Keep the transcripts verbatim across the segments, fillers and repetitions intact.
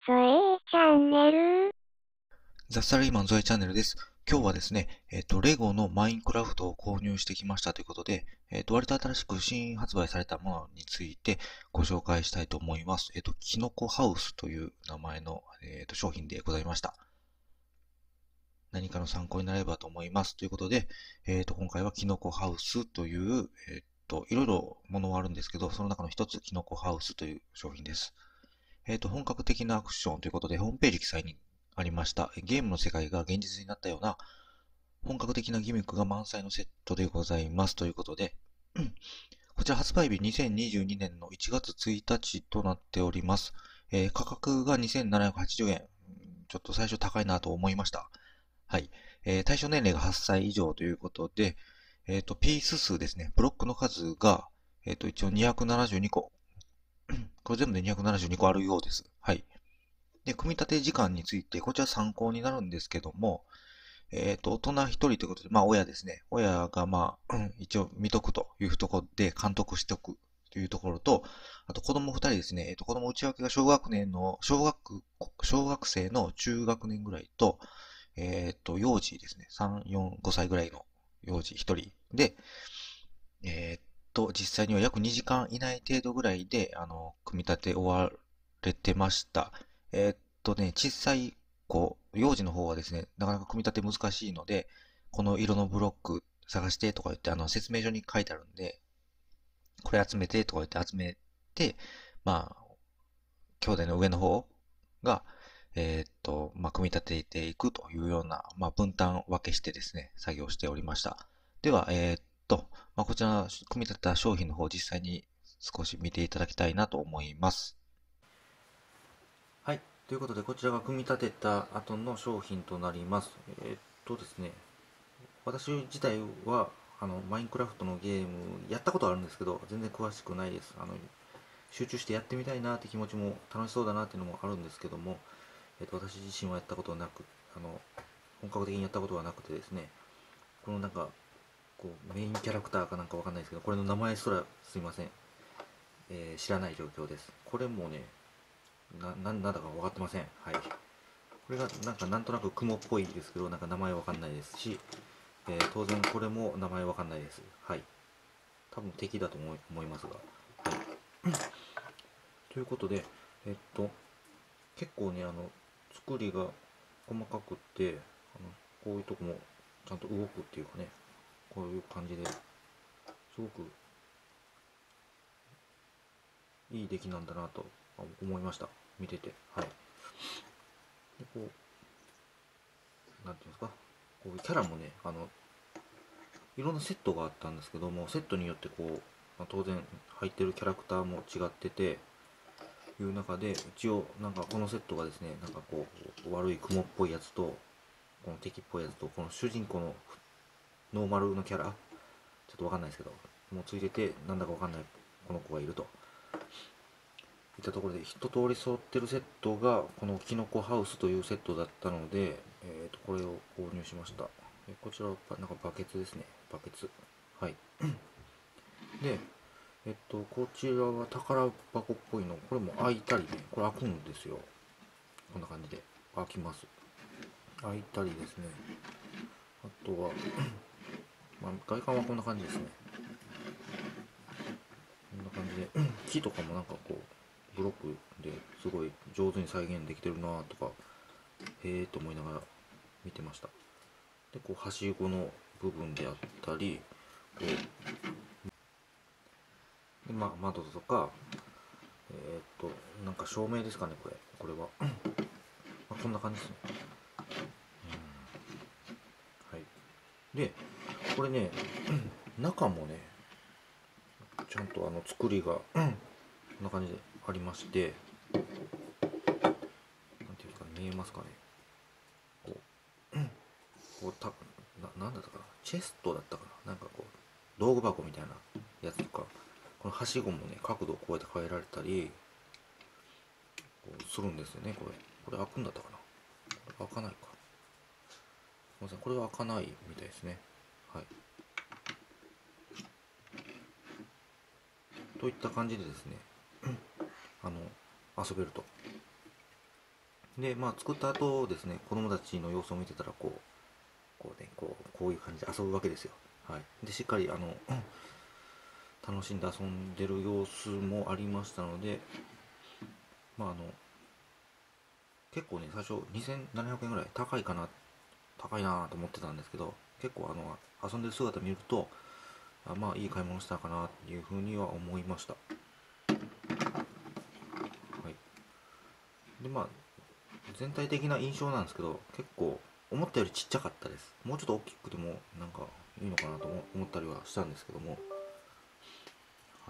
ゾエチャンネル。 ザ・サラリーマンゾエチャンネルです。今日はですね、えっと、レゴのマインクラフトを購入してきましたということで、えっと、割と新しく新発売されたものについてご紹介したいと思います。えっと、キノコハウスという名前の、えっと、商品でございました。何かの参考になればと思います。ということで、えっと、今回はキノコハウスという、えっと、いろいろものはあるんですけど、その中の一つ、キノコハウスという商品です。えっと、本格的なアクションということで、ホームページ記載にありました。ゲームの世界が現実になったような本格的なギミックが満載のセットでございますということで、こちら発売日にせんにじゅうにねんのいちがつついたちとなっております。えー価格がにせんななひゃくはちじゅうえん。ちょっと最初高いなと思いました。はい。えー対象年齢がはっさい以上ということで、えっ、と、ピース数ですね。ブロックの数が、えっ、と、一応にひゃくななじゅうにこ。これ全部でにひゃくななじゅうにこあるようです。はい。で、組み立て時間について、こちら参考になるんですけども、えっと、大人一人ということで、まあ親ですね。親がまあ、うん一応見とくというところで監督しておくというところと、あと子供二人ですね。えっと、子供内訳が小学年の、小学、小学生の中学年ぐらいと、えっと、幼児ですね。さん、よん、ごさいぐらいの幼児一人で、えっと、実際には約にじかん以内程度ぐらいで、あの、組み立て終われてました。えっとね、小さい子、幼児の方はですね、なかなか組み立て難しいので、この色のブロック探してとか言って、あの、説明書に書いてあるんで、これ集めてとか言って集めて、まあ、兄弟の上の方が、えーっと、まあ、組み立てていくというような、まあ、分担分けしてですね、作業しておりました。では、えーっと、まあ、こちら、組み立てた商品の方、実際に少し見ていただきたいなと思います。はい。ということで、こちらが組み立てた後の商品となります。えーっとですね、私自体は、あの、マインクラフトのゲーム、やったことあるんですけど、全然詳しくないです。あの、集中してやってみたいなって気持ちも楽しそうだなっていうのもあるんですけども、えっと、私自身はやったことなく、あの、本格的にやったことはなくてですね、このなんか、こう、メインキャラクターかなんかわかんないですけど、これの名前すらすいません、えー知らない状況です。これもね、な、な、なんだか分かってません。はい。これがなんかなんとなく雲っぽいですけど、なんか名前わかんないですし、えー当然これも名前わかんないです。はい。多分敵だと思い思いますが。はい。ということで、えっと、結構ね、あの、作りが細かくって、あの、こういうとこもちゃんと動くっていうかね、こういう感じですごくいい出来なんだなと思いました。見てて。はい。で、こう、なんていうんですか、こういうキャラもね、あの、いろんなセットがあったんですけども、セットによってこう、まあ、当然入ってるキャラクターも違ってて、いう中で、一応、なんかこのセットがですね、なんかこう、悪い雲っぽいやつと、この敵っぽいやつと、この主人公のノーマルのキャラ、ちょっとわかんないですけど、もうついてて、なんだかわかんないこの子がいると。いったところで、一通り揃ってるセットが、このキノコハウスというセットだったので、えーと、これを購入しました。こちらは、なんかバケツですね。バケツ。はい。で、えっと、こちらは宝箱っぽいの、これも開いたりね、これ開くんですよ。こんな感じで。開きます。開いたりですね。あとは、まあ、外観はこんな感じですね。こんな感じで、木とかもなんかこう、ブロックですごい上手に再現できてるなとか、へえと思いながら見てました。で、こう、はしごの部分であったり、こう、でまあ、窓とか、えーっと、なんか照明ですかね、これ。これは。まあ、こんな感じですね。はい。で、これね、中もね、ちゃんとあの作りが、こんな感じでありまして、なんていうか見えますかね。こう、こうた、な、なんだったかな。チェストだったかな。なんかこう、道具箱みたいなやつとか、このはしごもね、角度をこうやって変えられたり、こうするんですよね、これ。これ開くんだったかな。これ開かないか。すいません、これは開かないみたいですね。はい。といった感じでですね、あの、遊べると。 で、まあ、作った後ですね、子供たちの様子を見てたら、こう、こうね、こう、こういう感じで遊ぶわけですよ。はい。で、しっかり、あの、楽しんで遊んでる様子もありましたので、まあ、あの、結構ね、最初にせんななひゃくえんぐらい高いかな、高いなと思ってたんですけど、結構あの、遊んでる姿見ると、あまあ、いい買い物したかなっていうふうには思いました。はい。で、まあ、全体的な印象なんですけど、結構思ったよりちっちゃかったです。もうちょっと大きくてもなんかいいのかなと思ったりはしたんですけども、はい。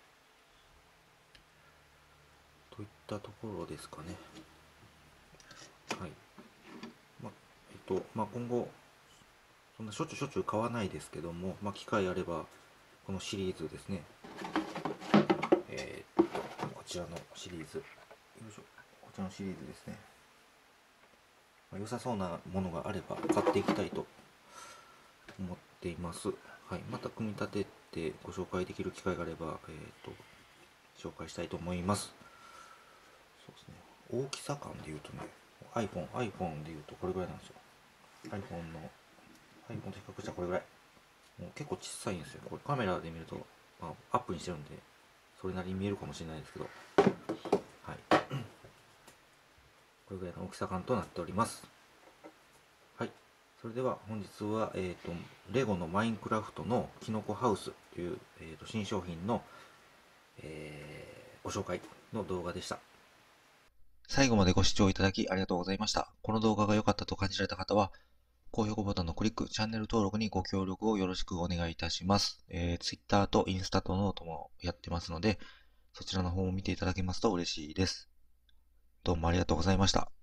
といったところですかね。はい。まあ、えっと、まあ今後、そんなしょっちゅうしょっちゅう買わないですけども、まあ機会あれば、このシリーズですね。えー、っと、こちらのシリーズ。よいしょ。こちらのシリーズですね。まあ、良さそうなものがあれば買っていきたいと思っています。はい、また組み立ててご紹介できる機会があれば、えー、と紹介したいと思います。そうですね、大きさ感でいうとね、iPhone、iPhone でいうとこれぐらいなんですよ。iPhone の、iPhone と比較したらこれぐらい。もう結構小さいんですよ。これカメラで見ると、まあ、アップにしてるんで、それなりに見えるかもしれないですけど、はい。これぐらいの大きさ感となっております。はい。それでは本日は、えーと、レゴのマインクラフトのキノコハウスという、えーと、新商品の、えーご紹介の動画でした。最後までご視聴いただきありがとうございました。この動画が良かったと感じられた方は、高評価ボタンのクリック、チャンネル登録にご協力をよろしくお願いいたします。えー、Twitter とインスタとノートもやってますので、そちらの方を見ていただけますと嬉しいです。どうもありがとうございました。